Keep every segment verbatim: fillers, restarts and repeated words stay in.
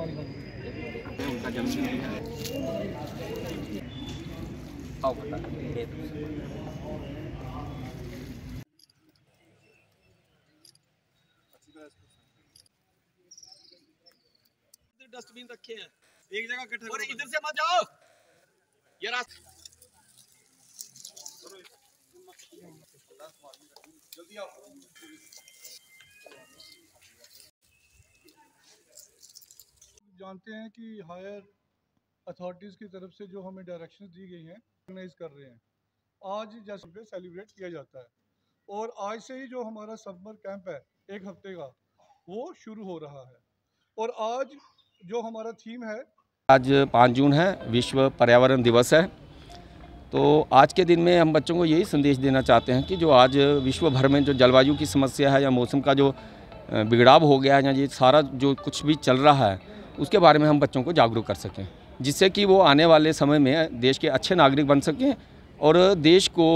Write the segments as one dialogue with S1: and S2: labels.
S1: उनका जन्मदिन है। आओ बता
S2: डस्टबिन रखे हैं एक जगह इकट्ठा करो। इधर से मत जाओ ये रास्ता जल्दी आओ।
S3: जानते हैं कि हायर अथॉरिटीज़ की तरफ से जो हमें डायरेक्शंस दी गई हैं ऑर्गेनाइज कर रहे हैं। आज जैसे पे सेलिब्रेट किया जाता है और आज से ही जो हमारा समर कैंप है एक हफ्ते का वो शुरू हो रहा है। और आज जो हमारा थीम है,
S1: आज पाँच जून है, विश्व पर्यावरण दिवस है। तो आज के दिन में हम बच्चों को यही संदेश देना चाहते हैं कि जो आज विश्व भर में जो जलवायु की समस्या है या मौसम का जो बिगड़ाव हो गया है या ये सारा जो कुछ भी चल रहा है उसके बारे में हम बच्चों को जागरूक कर सकें, जिससे कि वो आने वाले समय में देश के अच्छे नागरिक बन सकें और देश को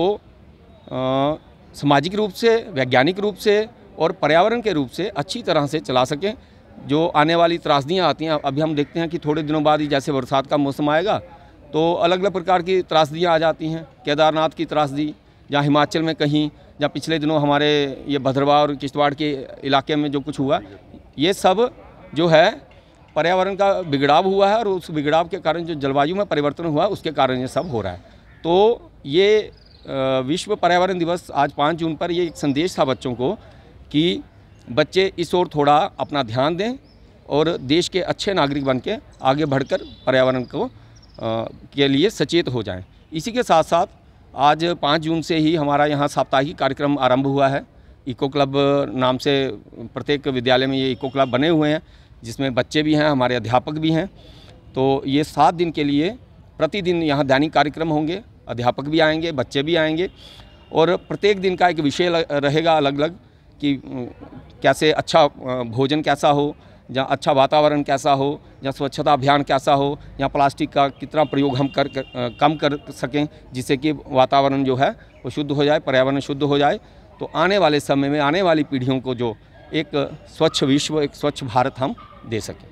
S1: आ, सामाजिक रूप से, वैज्ञानिक रूप से और पर्यावरण के रूप से अच्छी तरह से चला सकें। जो आने वाली त्रासदियाँ आती हैं, अभी हम देखते हैं कि थोड़े दिनों बाद ही जैसे बरसात का मौसम आएगा तो अलग अलग प्रकार की त्रासदियाँ आ जाती हैं। केदारनाथ की त्रासदी या हिमाचल में कहीं, या पिछले दिनों हमारे ये भद्रवाह और किश्तवाड़ के इलाके में जो कुछ हुआ, ये सब जो है पर्यावरण का बिगड़ाव हुआ है और उस बिगड़ाव के कारण जो जलवायु में परिवर्तन हुआ उसके कारण ये सब हो रहा है। तो ये विश्व पर्यावरण दिवस आज पाँच जून पर ये एक संदेश था बच्चों को कि बच्चे इस ओर थोड़ा अपना ध्यान दें और देश के अच्छे नागरिक बन के आगे बढ़कर पर्यावरण को आ, के लिए सचेत हो जाएं। इसी के साथ साथ आज पाँच जून से ही हमारा यहाँ साप्ताहिक कार्यक्रम आरंभ हुआ है। इको क्लब नाम से प्रत्येक विद्यालय में ये इको क्लब बने हुए हैं, जिसमें बच्चे भी हैं, हमारे अध्यापक भी हैं। तो ये सात दिन के लिए प्रतिदिन यहाँ दैनिक कार्यक्रम होंगे, अध्यापक भी आएंगे, बच्चे भी आएंगे और प्रत्येक दिन का एक विषय रहेगा अलग अलग कि कैसे अच्छा भोजन कैसा हो, या अच्छा वातावरण कैसा हो, या स्वच्छता अभियान कैसा हो, या प्लास्टिक का कितना प्रयोग हम कर, कर कम कर सकें, जिससे कि वातावरण जो है वो शुद्ध हो जाए, पर्यावरण शुद्ध हो जाए। तो आने वाले समय में आने वाली पीढ़ियों को जो एक स्वच्छ विश्व, एक स्वच्छ भारत हम दे सकें।